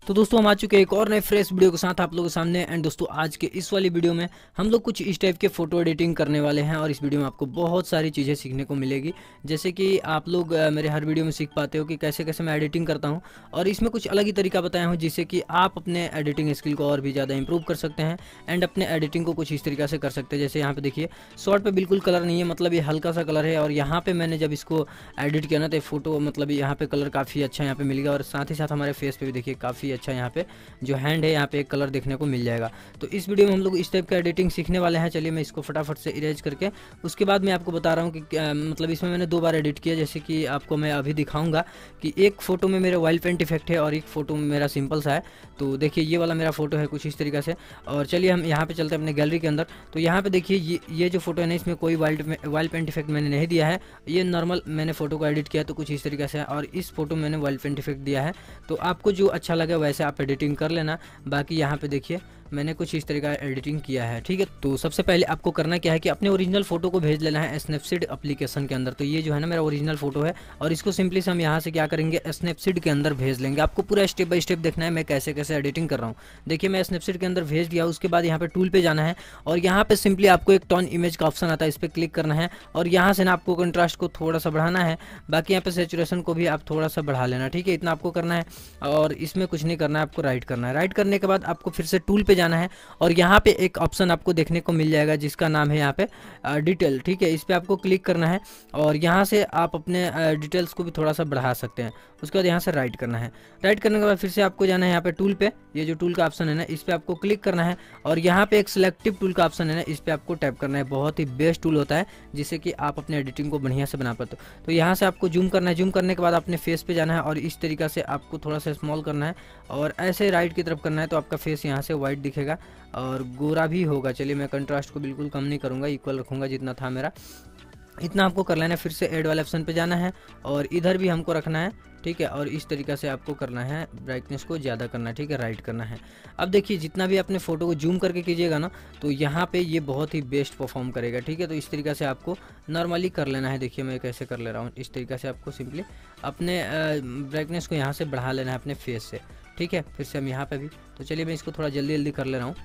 तो दोस्तों हम आ चुके हैं एक और नए फ्रेश वीडियो के साथ आप लोगों के सामने। एंड दोस्तों आज के इस वाली वीडियो में हम लोग कुछ इस टाइप के फ़ोटो एडिटिंग करने वाले हैं और इस वीडियो में आपको बहुत सारी चीज़ें सीखने को मिलेगी। जैसे कि आप लोग मेरे हर वीडियो में सीख पाते हो कि कैसे कैसे मैं एडिटिंग करता हूं, और इसमें कुछ अलग ही तरीका बताया हूं जिससे कि आप अपने एडिटिंग स्किल को और भी ज़्यादा इंप्रूव कर सकते हैं एंड अपने एडिटिंग को कुछ इस तरीके से कर सकते हैं। जैसे यहाँ पे देखिए शॉर्ट पे बिल्कुल कलर नहीं है, मतलब ये हल्का सा कलर है, और यहाँ पे मैंने जब इसको एडिट किया ना तो फोटो मतलब यहाँ पे कलर काफ़ी अच्छा यहाँ पे मिल गया, और साथ ही साथ हमारे फेस पे भी देखिए काफ़ी अच्छा यहाँ पे जो हैंड है यहाँ पे एक कलर देखने को मिल जाएगा। तो इस वीडियो में हम लोग इस टाइप का एडिटिंग सीखने वाले हैं। चलिए मैं इसको फटाफट से इरेज करके उसके बाद मैं आपको बता रहा हूँ कि मतलब इसमें मैंने 2 बार एडिट किया, जैसे कि आपको मैं अभी दिखाऊंगा कि एक फ़ोटो में मेरे वाइल्ड पेंट इफेक्ट है और एक फ़ोटो में मेरा सिंपल सा है। तो देखिए ये वाला मेरा फोटो है कुछ इस तरीके से। और चलिए हम यहाँ पे चलते हैं अपने गैलरी के अंदर। तो यहाँ पे देखिए ये जो फोटो है ना, इसमें कोई वाइल्ड पेंट इफेक्ट मैंने नहीं दिया है, ये नॉर्मल मैंने फोटो को एडिट किया तो कुछ इस तरीके से है, और इस फोटो में मैंने वाइल्ड पेंट इफेक्ट दिया है। तो आपको जो अच्छा लगे वैसे आप एडिटिंग कर लेना। बाकी यहाँ पे देखिए मैंने कुछ इस तरीका एडिटिंग किया है, ठीक है। तो सबसे पहले आपको करना क्या है कि अपने ओरिजिनल फोटो को भेज लेना है स्नैपसीड एप्लीकेशन के अंदर। तो ये जो है ना मेरा ओरिजिनल फोटो है, और इसको सिंपली से हम यहाँ से क्या करेंगे स्नैपसीड के अंदर भेज लेंगे। आपको पूरा स्टेप बाय स्टेप देखना है मैं कैसे कैसे एडिटिंग कर रहा हूँ। देखिए मैं स्नैपसीड के अंदर भेज दिया, उसके बाद यहाँ पे टूल पे जाना है और यहाँ पे सिंपली आपको एक टर्न इमेज का ऑप्शन आता है, इस पर क्लिक करना है और यहाँ से ना आपको कंट्रास्ट को थोड़ा सा बढ़ाना है। बाकी यहाँ पे सैचुरेशन को भी आप थोड़ा सा बढ़ा लेना, ठीक है, इतना आपको करना है। और इसमें कुछ नहीं करना है, आपको राइट करना है। राइट करने के बाद आपको फिर से टूल पे जाना है और यहाँ पे एक ऑप्शन आपको देखने को मिल जाएगा जिसका नाम है यहाँ पे डिटेल, ठीक है। इस पर आपको क्लिक करना है और यहाँ से आप अपने डिटेल्स को भी थोड़ा सा बढ़ा सकते हैं। उसके बाद यहाँ से राइट करना है। राइट करने के बाद फिर से आपको जाना है यहाँ पे टूल पे, ये जो टूल का ऑप्शन है ना इस पर आपको क्लिक करना है और यहाँ पे एक सिलेक्टिव टूल का ऑप्शन है ना, इस पर आपको टैप करना है। बहुत ही बेस्ट टूल होता है जिससे कि आप अपने एडिटिंग को बढ़िया से बना पाते हो। तो यहाँ से आपको जूम करना है, जूम करने के बाद अपने फेस पे जाना है और इस तरीका से आपको थोड़ा सा स्मॉल करना है और ऐसे राइट की तरफ करना है, तो आपका फेस यहाँ से वाइट दिखेगा और गोरा भी होगा। चलिए मैं कंट्रास्ट को बिल्कुल कम नहीं करूँगा, इक्वल रखूँगा जितना था मेरा, इतना आपको कर लेना है। फिर से ऐड वाले ऑप्शन पे जाना है और इधर भी हमको रखना है, ठीक है। और इस तरीक़े से आपको करना है, ब्राइटनेस को ज़्यादा करना है, ठीक है, राइट करना है। अब देखिए जितना भी अपने फ़ोटो को जूम करके कीजिएगा ना तो यहाँ पे ये बहुत ही बेस्ट परफॉर्म करेगा, ठीक है। तो इस तरीक़े से आपको नॉर्मली कर लेना है। देखिए मैं कैसे कर ले रहा हूँ, इस तरीक़े से आपको सिंपली अपने ब्राइटनेस को यहाँ से बढ़ा लेना है अपने फेस से, ठीक है। फिर से हम यहाँ पर भी, तो चलिए मैं इसको थोड़ा जल्दी जल्दी कर ले रहा हूँ।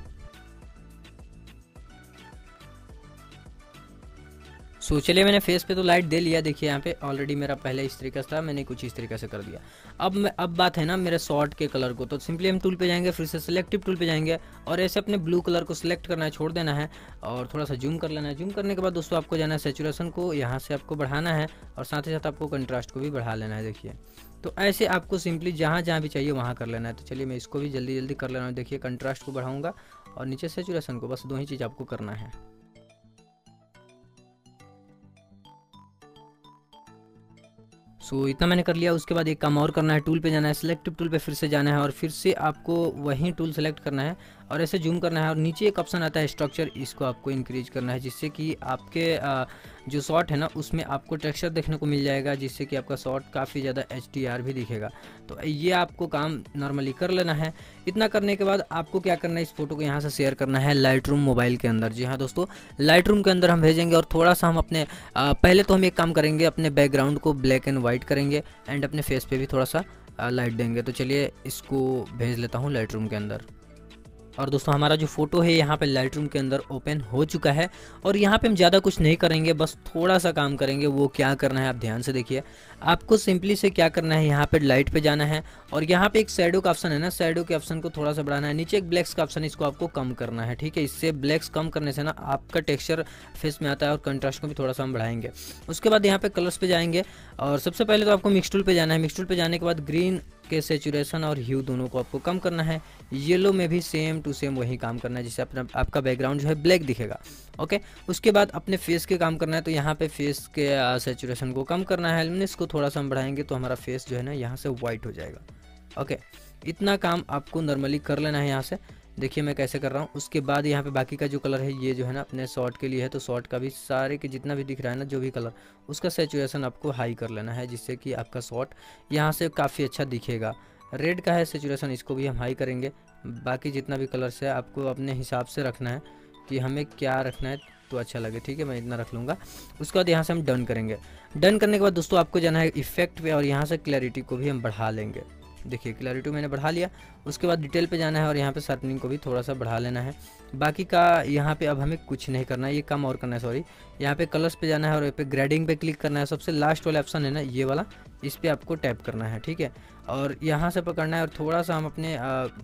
सो चलिए मैंने फेस पे तो लाइट दे लिया, देखिए यहाँ पे ऑलरेडी मेरा पहले इस तरीके से था, मैंने कुछ इस तरीके से कर दिया। अब बात है ना मेरे शॉर्ट के कलर को, तो सिंपली हम टूल पे जाएंगे, फिर से सिलेक्टिव टूल पे जाएंगे और ऐसे अपने ब्लू कलर को सिलेक्ट करना है, छोड़ देना है और थोड़ा सा जूम कर लेना है। जूम करने के बाद दोस्तों आपको जाना है सैचुरेशन को यहाँ से आपको बढ़ाना है और साथ ही साथ आपको कंट्रास्ट को भी बढ़ा लेना है। देखिए तो ऐसे आपको सिंपली जहाँ जहाँ भी चाहिए वहाँ कर लेना है। तो चलिए मैं इसको भी जल्दी जल्दी कर लेना हूँ। देखिए कंट्रास्ट को बढ़ाऊँगा और नीचे सैचुरेशन को, बस 2 ही चीज़ आपको करना है। सो इतना मैंने कर लिया। उसके बाद एक काम और करना है, टूल पे जाना है, सिलेक्टिव टूल पे फिर से जाना है और फिर से आपको वही टूल सेलेक्ट करना है और ऐसे जूम करना है और नीचे एक ऑप्शन आता है स्ट्रक्चर, इसको आपको इंक्रीज करना है जिससे कि आपके जो शॉट है ना उसमें आपको टेक्सचर देखने को मिल जाएगा, जिससे कि आपका शॉट काफ़ी ज़्यादा HDR भी दिखेगा। तो ये आपको काम नॉर्मली कर लेना है। इतना करने के बाद आपको क्या करना है, इस फोटो को यहाँ से शेयर करना है लाइटरूम मोबाइल के अंदर। जी हाँ दोस्तों, लाइटरूम के अंदर हम भेजेंगे और थोड़ा सा हम अपने पहले तो हम एक काम करेंगे, अपने बैकग्राउंड को ब्लैक एंड वाइट करेंगे एंड अपने फेस पे भी थोड़ा सा लाइट देंगे। तो चलिए इसको भेज लेता हूँ लाइटरूम के अंदर। और दोस्तों हमारा जो फोटो है यहाँ पे लाइटरूम के अंदर ओपन हो चुका है और यहाँ पे हम ज़्यादा कुछ नहीं करेंगे, बस थोड़ा सा काम करेंगे। वो क्या करना है आप ध्यान से देखिए। आपको सिंपली से क्या करना है, यहाँ पे लाइट पे जाना है और यहाँ पे एक शैडो का ऑप्शन है ना, शैडो के ऑप्शन को थोड़ा सा बढ़ाना है। नीचे एक ब्लैक्स का ऑप्शन है, इसको आपको कम करना है, ठीक है। इससे ब्लैक्स कम करने से ना आपका टेक्सचर फेस में आता है और कंट्रास्ट को भी थोड़ा सा हम बढ़ाएंगे। उसके बाद यहाँ पे कलर्स पे जाएंगे और सबसे पहले तो आपको मिक्स टूल पे जाना है। मिक्स टूल पे जाने के बाद ग्रीन के सैचुरेशन और ह्यू दोनों को आपको कम करना है। येलो में भी सेम टू सेम वही काम करना है जिससे अपना आपका बैकग्राउंड जो है ब्लैक दिखेगा, ओके। उसके बाद अपने फेस के काम करना है, तो यहाँ पे फेस के सैचुरेशन को कम करना है, लुमिनेंस को थोड़ा सा हम बढ़ाएंगे तो हमारा फेस जो है ना यहाँ से वाइट हो जाएगा, ओके। इतना काम आपको नॉर्मली कर लेना है यहाँ से। देखिए मैं कैसे कर रहा हूँ। उसके बाद यहाँ पे बाकी का जो कलर है ये जो है ना अपने शॉर्ट के लिए है, तो शॉर्ट का भी सारे के जितना भी दिख रहा है ना जो भी कलर, उसका सैचुरेशन आपको हाई कर लेना है जिससे कि आपका शॉर्ट यहाँ से काफ़ी अच्छा दिखेगा। रेड का है सैचुरेशन, इसको भी हम हाई करेंगे। बाकी जितना भी कलर्स है आपको अपने हिसाब से रखना है कि हमें क्या रखना है तो अच्छा लगे, ठीक है। मैं इतना रख लूँगा। उसके बाद यहाँ से हम डन करेंगे। डन करने के बाद दोस्तों आपको जाना है इफेक्ट पे और यहाँ से क्लैरिटी को भी हम बढ़ा लेंगे। देखिए क्लैरिटी मैंने बढ़ा लिया। उसके बाद डिटेल पे जाना है और यहाँ पे शार्पनिंग को भी थोड़ा सा बढ़ा लेना है। बाकी का यहाँ पे अब हमें कुछ नहीं करना है, ये कम और करना है, सॉरी। यहाँ पे कलर्स पे जाना है और यहाँ पे ग्रेडिंग पे क्लिक करना है। सबसे लास्ट वाला ऑप्शन है ना ये वाला, इस पर आपको टैप करना है, ठीक है। और यहाँ से पकड़ना है और थोड़ा सा हम अपने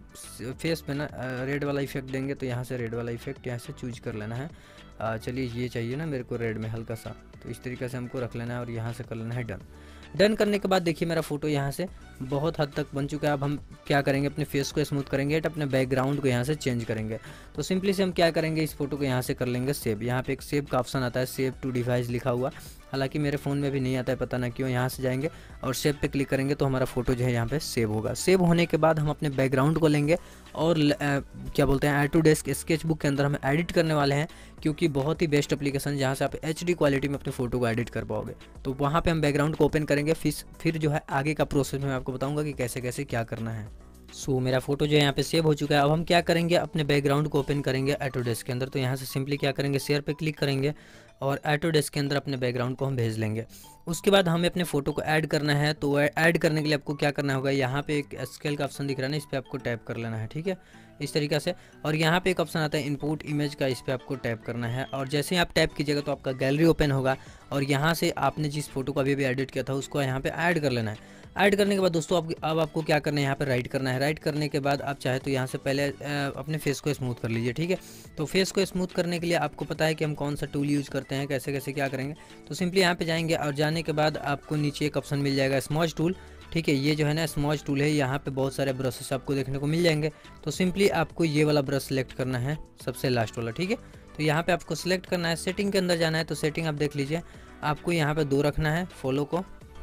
फेस पे ना रेड वाला इफेक्ट देंगे, तो यहाँ से रेड वाला इफेक्ट यहाँ से चूज कर लेना है। चलिए ये चाहिए ना मेरे को रेड में हल्का सा, तो इस तरीके से हमको रख लेना है और यहाँ से कर लेना है डन। डन करने के बाद देखिए मेरा फोटो यहाँ से बहुत हद तक बन चुका है। अब हम क्या करेंगे, अपने फेस को स्मूथ करेंगे, अपने बैकग्राउंड को यहाँ से चेंज करेंगे। तो सिंपली से हम क्या करेंगे, इस फोटो को यहाँ से कर लेंगे सेव। यहाँ पे एक सेव का ऑप्शन आता है, सेव टू डिवाइस लिखा हुआ, हालांकि मेरे फ़ोन में भी नहीं आता है, पता ना क्यों। यहाँ से जाएंगे और सेव पे क्लिक करेंगे तो हमारा फोटो जो है यहाँ पे सेव होगा। सेव होने के बाद हम अपने बैकग्राउंड को लेंगे और क्या बोलते हैं, ऑटोडेस्क स्केचबुक के अंदर हम एडिट करने वाले हैं, क्योंकि बहुत ही बेस्ट एप्लीकेशन जहाँ से आप HD क्वालिटी में अपने फोटो को एडिट कर पाओगे। तो वहाँ पे हम बैकग्राउंड को ओपन करेंगे, फिर जो है आगे का प्रोसेस में मैं आपको बताऊंगा कि कैसे कैसे क्या करना है। सो मेरा फोटो जो है यहाँ पे सेव हो चुका है। अब हम क्या करेंगे, अपने बैकग्राउंड को ओपन करेंगे ऑटोडेस्क के अंदर। तो यहाँ से सिंपली क्या करेंगे, शेयर पे क्लिक करेंगे और ऑटोडेस्क के अंदर अपने बैकग्राउंड को हम भेज लेंगे। उसके बाद हमें अपने फोटो को ऐड करना है। तो ऐड करने के लिए आपको क्या करना होगा, यहाँ पे एक स्केल का ऑप्शन दिख रहा है ना, इस पर आपको टैप कर लेना है, ठीक है, इस तरीके से। और यहाँ पे एक ऑप्शन आता है इनपुट इमेज का, इस पर आपको टैप करना है। और जैसे ही आप टैप कीजिएगा तो आपका गैलरी ओपन होगा और यहाँ से आपने जिस फोटो को अभी एडिट किया था उसको यहाँ पे ऐड कर लेना है। ऐड करने के बाद दोस्तों अब आपको क्या करना है, यहाँ पे राइट करना है। राइट करने के बाद आप चाहे तो यहाँ से पहले अपने फेस को स्मूथ कर लीजिए, ठीक है। तो फेस को स्मूथ करने के लिए आपको पता है कि हम कौन सा टूल यूज़ करते हैं, कैसे कैसे क्या करेंगे। तो सिंपली यहाँ पे जाएंगे और जाने के बाद आपको नीचे एक ऑप्शन मिल जाएगा स्मॉच टूल, ठीक है। ये जो है ना स्मॉच टूल है, यहाँ पे बहुत सारे ब्रशेस आपको देखने को मिल जाएंगे। तो सिंपली आपको ये वाला ब्रश सेलेक्ट करना है, सबसे लास्ट वाला, ठीक है। तो यहाँ पे आपको सेलेक्ट करना है, सेटिंग के अंदर जाना है। तो सेटिंग आप देख लीजिए, आपको यहाँ पे 2 रखना है, फॉलो को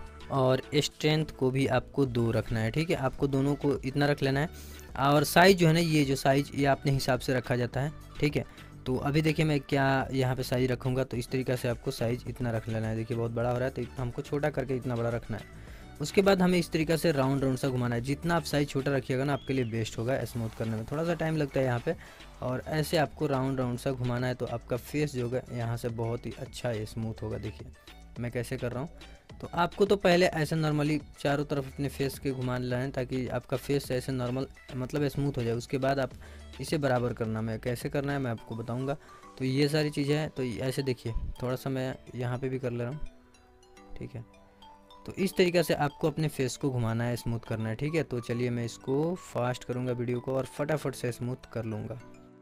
और स्ट्रेंथ को भी आपको 2 रखना है, ठीक है। आपको दोनों को इतना रख लेना है। और साइज़ जो है ना, ये जो साइज़ ये अपने हिसाब से रखा जाता है, ठीक है। तो अभी देखिए मैं क्या यहाँ पे साइज़ रखूँगा, तो इस तरीके से आपको साइज़ इतना रख लेना है। देखिए बहुत बड़ा हो रहा है तो हमको छोटा करके इतना बड़ा रखना है। उसके बाद हमें इस तरीके से राउंड राउंड सा घुमाना है। जितना आप साइज़ छोटा रखिएगा ना, आपके लिए बेस्ट होगा। स्मूथ करने में थोड़ा सा टाइम लगता है यहाँ पे, और ऐसे आपको राउंड राउंड सा घुमाना है। तो आपका फेस जो होगा यहाँ से बहुत ही अच्छा स्मूथ होगा। देखिए मैं कैसे कर रहा हूँ। तो आपको तो पहले ऐसे नॉर्मली चारों तरफ अपने फेस के घुमा लेना है, ताकि आपका फेस ऐसे नॉर्मल मतलब स्मूथ हो जाए। उसके बाद आप इसे बराबर करना, मैं कैसे करना है मैं आपको बताऊंगा। तो ये सारी चीज़ें हैं। तो ऐसे देखिए थोड़ा सा मैं यहाँ पे भी कर ले रहा हूँ, ठीक है। तो इस तरीके से आपको अपने फेस को घुमाना है, स्मूथ करना है, ठीक है। तो चलिए मैं इसको फास्ट करूँगा वीडियो को और फटाफट से स्मूथ कर लूँगा।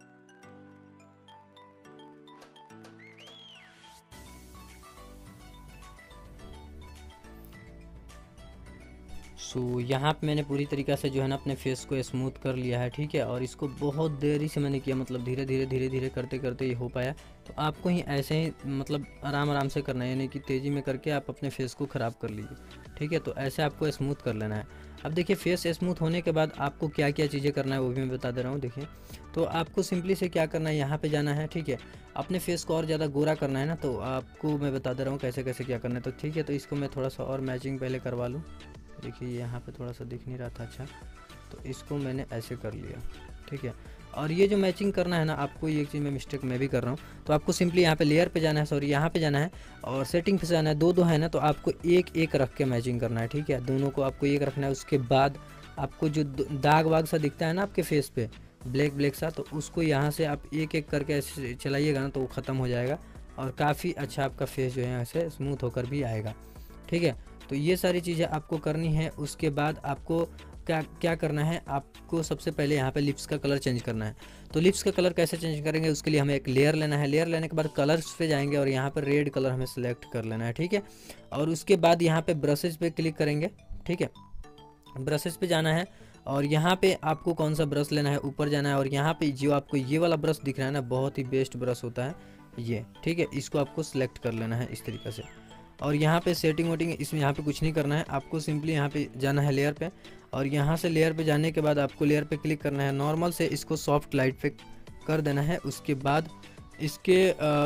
सो यहाँ पे मैंने पूरी तरीक़ा से जो है ना अपने फेस को स्मूथ कर लिया है, ठीक है। और इसको बहुत देरी से मैंने किया, मतलब धीरे धीरे करते करते ये हो पाया। तो आपको ही ऐसे ही मतलब आराम आराम से करना है, यानी कि तेज़ी में करके आप अपने फेस को ख़राब कर लीजिए, ठीक है। तो ऐसे आपको स्मूथ कर लेना है। अब देखिए फेस स्मूथ होने के बाद आपको क्या क्या चीज़ें करना है वो भी मैं बता दे रहा हूँ। देखिए तो आपको सिंपली से क्या करना है, यहाँ पे जाना है, ठीक है। अपने फेस को और ज़्यादा गोरा करना है ना, तो आपको मैं बता दे रहा हूँ कैसे कैसे क्या करना है। तो ठीक है, तो इसको मैं थोड़ा सा और मैचिंग पहले करवा लूँ। देखिए यहाँ पे थोड़ा सा दिख नहीं रहा था अच्छा, तो इसको मैंने ऐसे कर लिया, ठीक है। और ये जो मैचिंग करना है ना, आपको ये एक चीज़ में मिस्टेक मैं भी कर रहा हूँ। तो आपको सिंपली यहाँ पे लेयर पे जाना है, सॉरी यहाँ पे जाना है और सेटिंग पे जाना है। दो है ना, तो आपको एक एक रख के मैचिंग करना है, ठीक है। दोनों को आपको एक रखना है। उसके बाद आपको जो दाग वाग सा दिखता है ना आपके फेस पे, ब्लैक सा, तो उसको यहाँ से आप एक एक करके ऐसे चलाइएगा ना, तो वो ख़त्म हो जाएगा और काफ़ी अच्छा आपका फेस जो है ऐसे स्मूथ होकर भी आएगा, ठीक है। तो ये सारी चीज़ें आपको करनी है। उसके बाद आपको क्या करना है, आपको सबसे पहले यहाँ पे लिप्स का कलर चेंज करना है। तो लिप्स का कलर कैसे चेंज करेंगे, उसके लिए हमें एक लेयर लेना है। लेयर लेने के बाद कलर्स पे जाएंगे और यहाँ पर रेड कलर हमें सेलेक्ट कर लेना है, ठीक है। और उसके बाद यहाँ पे ब्रशेज पे क्लिक करेंगे, ठीक है। ब्रशेज पे जाना है और यहाँ पे आपको कौन सा ब्रश लेना है, ऊपर जाना है। और यहाँ पे जो आपको ये वाला ब्रश दिख रहा है ना, बहुत ही बेस्ट ब्रश होता है ये, ठीक है। इसको आपको सिलेक्ट कर लेना है इस तरीके से। और यहाँ पे सेटिंग वेटिंग इसमें यहाँ पे कुछ नहीं करना है, आपको सिंपली यहाँ पे जाना है लेयर पे। और यहाँ से लेयर पे जाने के बाद आपको लेयर पे क्लिक करना है। नॉर्मल से इसको सॉफ्ट लाइट पे कर देना है। उसके बाद इसके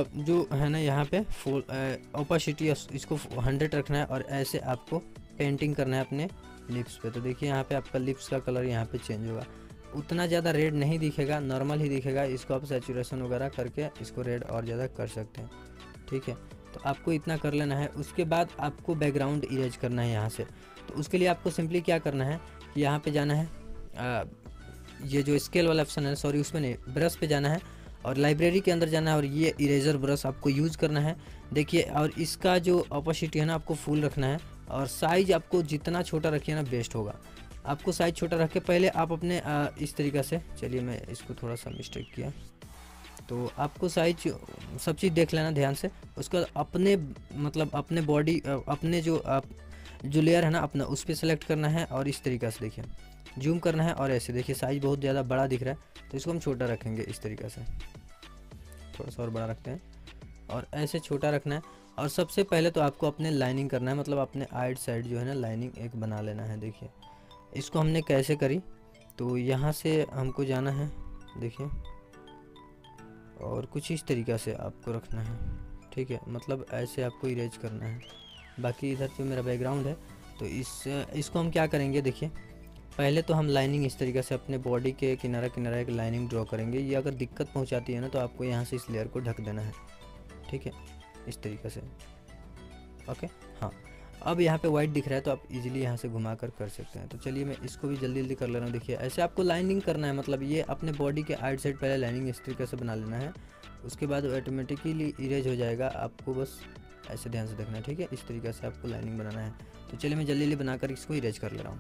जो है ना यहाँ पे फुल ओपेसिटी इसको 100 रखना है और ऐसे आपको पेंटिंग करना है अपने लिप्स पे। तो देखिए यहाँ पे आपका लिप्स का कलर यहाँ पे चेंज होगा, उतना ज़्यादा रेड नहीं दिखेगा, नॉर्मल ही दिखेगा। इसको आप सैचुरेशन वगैरह करके इसको रेड और ज़्यादा कर सकते हैं, ठीक है। तो आपको इतना कर लेना है। उसके बाद आपको बैकग्राउंड इरेज करना है यहाँ से। तो उसके लिए आपको सिंपली क्या करना है, कि यहाँ पे जाना है, ये जो स्केल वाला ऑप्शन है, सॉरी उसमें नहीं, ब्रश पे जाना है और लाइब्रेरी के अंदर जाना है और ये इरेजर ब्रश आपको यूज़ करना है। देखिए, और इसका जो ऑपोसिटी है ना आपको फुल रखना है और साइज़ आपको जितना छोटा रखिए ना बेस्ट होगा। आपको साइज़ छोटा रख के पहले आप अपने इस तरीक़ा से, चलिए मैं इसको थोड़ा सा मिस्टेक किया, तो आपको साइज सब चीज़ देख लेना ध्यान से। उसका अपने मतलब अपने बॉडी अपने जो लेयर है ना अपना, उस पर सेलेक्ट करना है और इस तरीक़ा से देखिए जूम करना है और ऐसे देखिए साइज़ बहुत ज़्यादा बड़ा दिख रहा है तो इसको हम छोटा रखेंगे इस तरीक़ा से, थोड़ा सा और बड़ा रखते हैं और ऐसे छोटा रखना है। और सबसे पहले तो आपको अपने लाइनिंग करना है, मतलब अपने आइट साइड जो है ना लाइनिंग एक बना लेना है। देखिए इसको हमने कैसे करी, तो यहाँ से हमको जाना है देखिए और कुछ इस तरीक़ा से आपको रखना है, ठीक है, मतलब ऐसे आपको इरेज करना है। बाकी इधर जो मेरा बैकग्राउंड है तो इसको हम क्या करेंगे, देखिए पहले तो हम लाइनिंग इस तरीक़े से अपने बॉडी के किनारा किनारा एक लाइनिंग ड्रॉ करेंगे। ये अगर दिक्कत पहुंचाती है ना तो आपको यहाँ से इस लेयर को ढक देना है, ठीक है, इस तरीक़े से। ओके, हाँ, अब यहाँ पे वाइट दिख रहा है तो आप इजीली यहाँ से घुमा कर सकते हैं। तो चलिए मैं इसको भी जल्दी जल्दी कर ले रहा हूँ। देखिए ऐसे आपको लाइनिंग करना है, मतलब ये अपने बॉडी के आइट साइड पहले लाइनिंग इस तरीके से बना लेना है, उसके बाद ऑटोमेटिकली इरेज हो जाएगा। आपको बस ऐसे ध्यान से देखना है, ठीक है, इस तरीके से आपको लाइनिंग बनाना है। तो चलिए मैं जल्दी जल्दी बनाकर इसको इरेज कर ले रहा हूँ।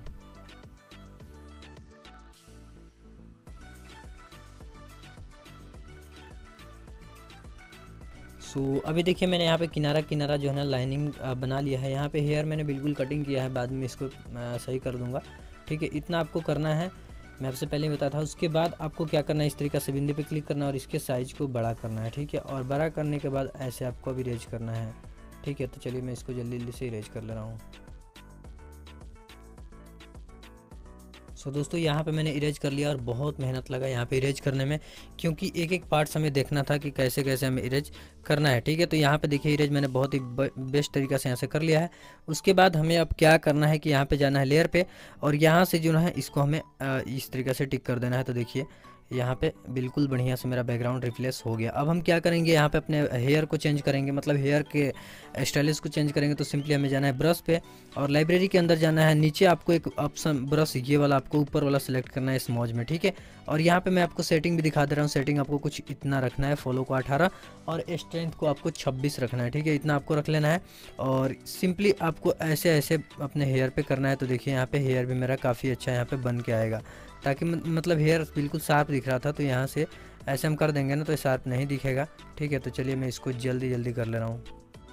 सो अभी देखिए मैंने यहाँ पे किनारा किनारा जो है ना लाइनिंग बना लिया है। यहाँ पे हेयर मैंने बिल्कुल कटिंग किया है, बाद में इसको सही कर दूंगा, ठीक है। इतना आपको करना है, मैं आपसे पहले ही बताया था। उसके बाद आपको क्या करना है, इस तरीके से बिंदु पे क्लिक करना है और इसके साइज़ को बड़ा करना है, ठीक है। और बड़ा करने के बाद ऐसे आपको अभी इरेज करना है, ठीक है। तो चलिए मैं इसको जल्दी जल्दी से इरेज कर ले रहा हूँ। सो दोस्तों यहाँ पे मैंने इरेज कर लिया और बहुत मेहनत लगा यहाँ पे इरेज करने में, क्योंकि एक एक पार्ट्स हमें देखना था कि कैसे कैसे हमें इरेज करना है, ठीक है। तो यहाँ पे देखिए इरेज मैंने बहुत ही बेस्ट तरीक़ा से यहाँ से कर लिया है। उसके बाद हमें अब क्या करना है कि यहाँ पे जाना है लेयर पे और यहाँ से जो है इसको हमें इस तरीक़े से टिक कर देना है। तो देखिए यहाँ पे बिल्कुल बढ़िया से मेरा बैकग्राउंड रिप्लेस हो गया। अब हम क्या करेंगे, यहाँ पे अपने हेयर को चेंज करेंगे, मतलब हेयर के स्टाइलिश को चेंज करेंगे। तो सिंपली हमें जाना है ब्रश पे और लाइब्रेरी के अंदर जाना है। नीचे आपको एक ऑप्शन ब्रश ये वाला आपको ऊपर वाला सेलेक्ट करना है स्मॉज में, ठीक है। और यहाँ पे मैं आपको सेटिंग भी दिखा दे रहा हूँ। सेटिंग आपको कुछ इतना रखना है, फॉलो को 18 और स्ट्रेंथ को आपको 26 रखना है, ठीक है। इतना आपको रख लेना है और सिंपली आपको ऐसे ऐसे अपने हेयर पे करना है। तो देखिए यहाँ पे हेयर भी मेरा काफ़ी अच्छा यहाँ पे बन के आएगा, ताकि मतलब हेयर बिल्कुल शार्प दिख रहा था, तो यहाँ से ऐसे हम कर देंगे ना तो शार्प नहीं दिखेगा, ठीक है। तो चलिए मैं इसको जल्दी जल्दी कर ले रहा हूँ।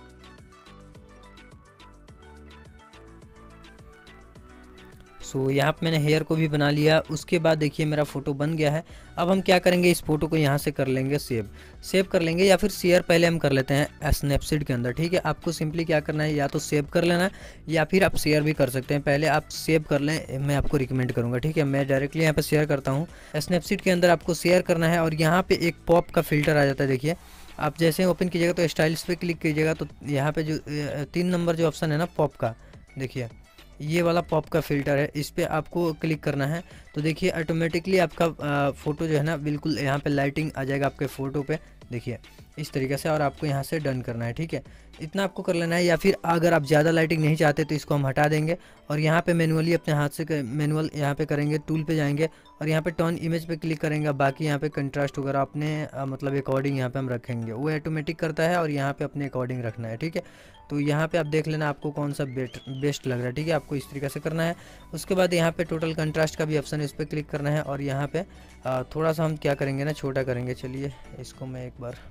सो यहाँ पे मैंने हेयर को भी बना लिया। उसके बाद देखिए मेरा फ़ोटो बन गया है। अब हम क्या करेंगे, इस फोटो को यहाँ से कर लेंगे सेव कर लेंगे, या फिर शेयर पहले हम कर लेते हैं स्नैपसीड के अंदर, ठीक है। आपको सिंपली क्या करना है, या तो सेव कर लेना है या फिर आप शेयर भी कर सकते हैं। पहले आप सेव कर लें, मैं आपको रिकमेंड करूँगा, ठीक है। मैं डायरेक्टली यहाँ पर शेयर करता हूँ। स्नैपसीड के अंदर आपको शेयर करना है और यहाँ पर एक पॉप का फिल्टर आ जाता है। देखिए आप जैसे ही ओपन कीजिएगा तो स्टाइल्स पे क्लिक कीजिएगा तो यहाँ पे जो 3 नंबर जो ऑप्शन है ना पॉप का, देखिए ये वाला पॉप का फ़िल्टर है, इस पर आपको क्लिक करना है। तो देखिए ऑटोमेटिकली आपका फ़ोटो जो है ना बिल्कुल यहाँ पे लाइटिंग आ जाएगा आपके फ़ोटो पे, देखिए इस तरीके से। और आपको यहाँ से डन करना है, ठीक है। इतना आपको कर लेना है। या फिर अगर आप ज़्यादा लाइटिंग नहीं चाहते तो इसको हम हटा देंगे और यहाँ पे मैनुअली अपने हाथ से मैनुअल यहाँ पे करेंगे, टूल पे जाएंगे और यहाँ पे टर्न इमेज पे क्लिक करेंगे। बाकी यहाँ पे कंट्रास्ट वगैरह अपने मतलब अकॉर्डिंग यहाँ पे हम रखेंगे, वो ऑटोमेटिक करता है और यहाँ पे अपने अकॉर्डिंग रखना है, ठीक है। तो यहाँ पे आप देख लेना आपको कौन सा बेस्ट लग रहा है, ठीक है। आपको इस तरीके से करना है। उसके बाद यहाँ पे टोटल कंट्रास्ट का भी ऑप्शन है, इस पर क्लिक करना है और यहाँ पे थोड़ा सा हम क्या करेंगे ना छोटा करेंगे। चलिए इसको मैं एक बार,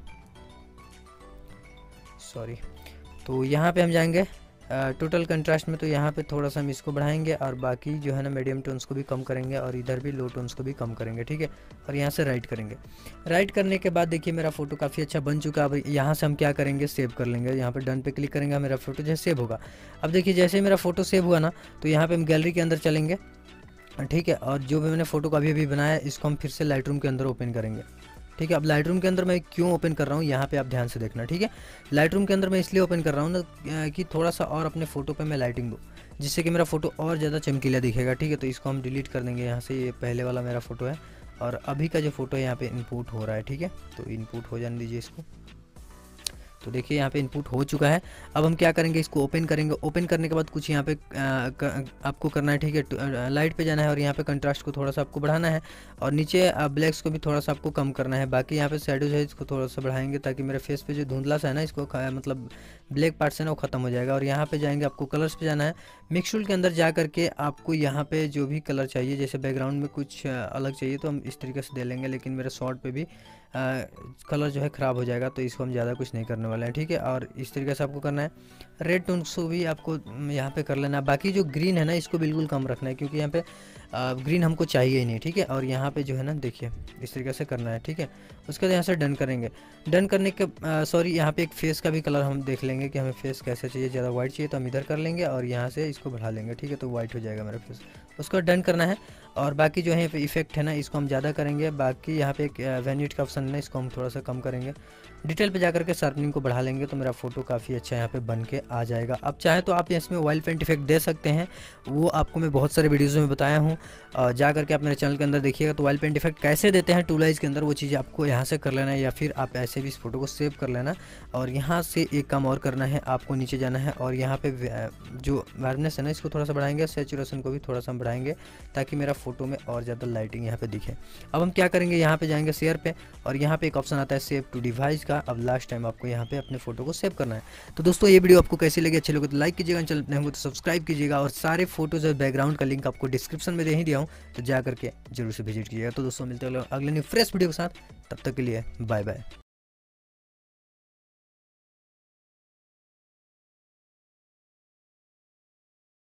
सॉरी, तो यहाँ पे हम जाएंगे टोटल कंट्रास्ट में। तो यहाँ पे थोड़ा सा हम इसको बढ़ाएंगे और बाकी जो है ना मीडियम टोन्स को भी कम करेंगे और इधर भी लो टोन्स को भी कम करेंगे, ठीक है। और यहाँ से राइट करेंगे। राइट करने के बाद देखिए मेरा फोटो काफ़ी अच्छा बन चुका है। अब यहाँ से हम क्या करेंगे, सेव कर लेंगे। यहाँ पे डन पे क्लिक करेंगे, मेरा फोटो जो सेव होगा। अब देखिए जैसे मेरा फोटो सेव हुआ ना तो यहाँ पर हम गैलरी के अंदर चलेंगे, ठीक है। और जो भी मैंने फ़ोटो को अभी बनाया इसको हम फिर से लाइट रूम के अंदर ओपन करेंगे, ठीक है। अब लाइट रूम के अंदर मैं क्यों ओपन कर रहा हूँ यहाँ पे आप ध्यान से देखना, ठीक है। लाइट रूम के अंदर मैं इसलिए ओपन कर रहा हूँ ना कि थोड़ा सा और अपने फ़ोटो पे मैं लाइटिंग दूँ, जिससे कि मेरा फ़ोटो और ज़्यादा चमकीला दिखेगा, ठीक है। तो इसको हम डिलीट कर देंगे यहाँ से। ये पहले वाला मेरा फ़ोटो है और अभी का जो फ़ोटो है यहाँ पे इनपुट हो रहा है, ठीक है। तो इनपुट हो जाने दीजिए इसको। तो देखिए यहाँ पे इनपुट हो चुका है। अब हम क्या करेंगे, इसको ओपन करेंगे। ओपन करने के बाद कुछ यहाँ पे आपको करना है, ठीक है, लाइट पे जाना है और यहाँ पे कंट्रास्ट को थोड़ा सा आपको बढ़ाना है और नीचे ब्लैक्स को भी थोड़ा सा आपको कम करना है। बाकी यहाँ पे शैडोज है, इसको थोड़ा सा बढ़ाएंगे ताकि मेरे फेस पे जो धुंधला सा है ना, इसको मतलब ब्लैक पार्ट से ना वो खत्म हो जाएगा। और यहाँ पे जाएंगे, आपको कलर्स पे जाना है। मिक्स टूल के अंदर जा करके आपको यहाँ पे जो भी कलर चाहिए, जैसे बैकग्राउंड में कुछ अलग चाहिए तो हम इस तरीके से दे लेंगे, लेकिन मेरे शॉर्ट पे भी कलर जो है ख़राब हो जाएगा, तो इसको हम ज़्यादा कुछ नहीं करने वाले हैं, ठीक है। और इस तरीके से आपको करना है। रेड टोन को भी आपको यहाँ पे कर लेना है। बाकी जो ग्रीन है ना, इसको बिल्कुल कम रखना है क्योंकि यहाँ पे ग्रीन हमको चाहिए ही नहीं, ठीक है। और यहाँ पे जो है ना, देखिए इस तरीके से करना है, ठीक है। उसके बाद यहाँ से डन करेंगे। डन करने के सॉरी, यहाँ पे एक फेस का भी कलर हम देख लेंगे कि हमें फेस कैसे चाहिए। ज़्यादा वाइट चाहिए तो हम इधर कर लेंगे और यहाँ से इसको बढ़ा लेंगे, ठीक है, तो वाइट हो जाएगा मेरा फेस। उसको डन करना है। और बाकी जो है इफेक्ट है ना, इसको हम ज़्यादा करेंगे। बाकी यहाँ पे एक वेन्यूट का ऑप्शन है, इसको हम थोड़ा सा कम करेंगे। डिटेल पे जाकर के शार्पनिंग को बढ़ा लेंगे तो मेरा फोटो काफ़ी अच्छा यहाँ पे बन के आ जाएगा। अब चाहे तो आप इसमें ऑयल पेंट इफेक्ट दे सकते हैं, वो आपको मैं बहुत सारे वीडियोज़ में बताया हूँ। जा करके आप मेरे चैनल के अंदर देखिएगा तो ऑयल पेंट इफेक्ट कैसे देते हैं टूलाइज के अंदर, वो चीज़ आपको यहाँ से कर लेना है, या फिर आप ऐसे भी इस फोटो को सेव कर लेना। और यहाँ से एक काम और करना है, आपको नीचे जाना है और यहाँ पे जो वार्मनेस है ना, इसको थोड़ा सा बढ़ाएंगे। सैचुरेशन को भी थोड़ा सा बढ़ाएंगे ताकि मेरा फोटो में और ज़्यादा लाइटिंग यहाँ पे दिखे। अब हम क्या करेंगे, यहाँ पे जाएंगे शेयर पे और यहाँ पे एक ऑप्शन आता है सेव टू डिवाइस का। अब लास्ट टाइम आपको यहाँ पे अपने फोटो को सेव करना है। तो दोस्तों ये वीडियो आपको कैसी लगी, अच्छी लगे तो लाइक कीजिएगा, चैनल पे होंगे तो सब्सक्राइब कीजिएगा। और सारे फोटोज और बैकग्राउंड का लिंक आपको डिस्क्रिप्शन में दे ही दिया हूँ, तो जा करके जरूर से विजिट कीजिएगा। तो दोस्तों मिलते हैं अगले न्यू फ्रेश वीडियो के साथ, तब तक के लिए बाय बाय।